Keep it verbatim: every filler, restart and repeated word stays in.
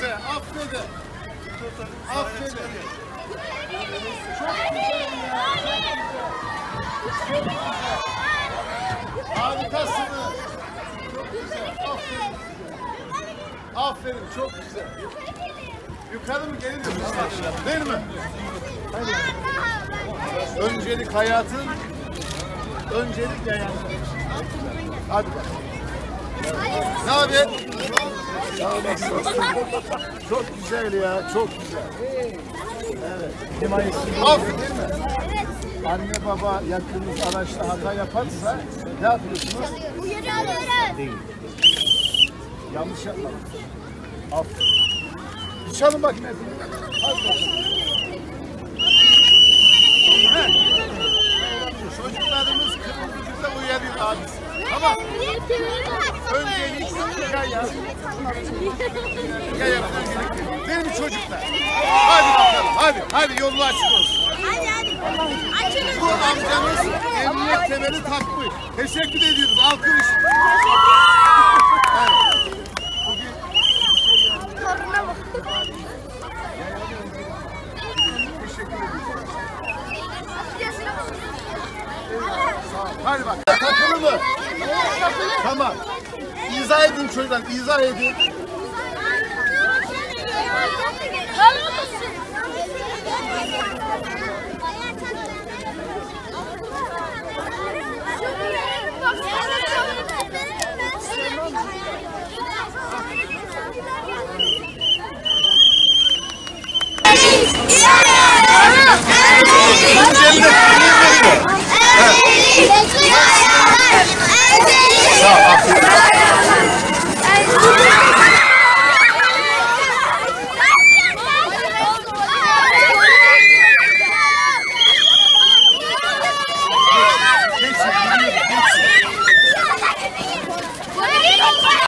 güzel. Aferin. Aferin. Çok güzel ya. Çok güzel. Harikasınız. Çok güzel. Aferin. Aferin. Çok güzel. Yukarı mı gelin mi? Değil mi? Öncelik hayatın, öncelik yayan. Hadi bakalım. Ne haber? Çok güzel ya, çok güzel. Evet. Aferin değil mi? Anne baba yakınınız araçta hata yaparsa ne yapıyorsunuz? Değil. Yanlış yapmadım. Aferin. Çalın bakayım efendim. Hadi bakalım. Çocuklarımız kırmızıda uyarıyor abisi. Tamam. Öncelik yaya. Yaya öncelik. Değil mi çocuklar? Hadi bakalım. Hadi. Hadi yolunu açık olsun. Hadi hadi. Açılın. Bu amcamız emniyet kemeri takmış. Teşekkür ediyoruz. Alkış. Evet. Toruna bak. Hadi bak. Takılı mı? Tamam. İzah edin çocuklar. İzah edin. Sağ ol.